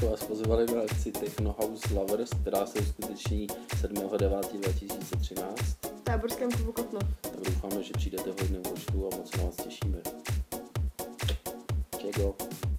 bychom vás pozvali na akci Techno House Lovers, která se uskuteční 7.9.2013. V táborském klubu Kotno. Tak doufáme, že přijdete v hodném počtu a moc se na vás těšíme. Čego.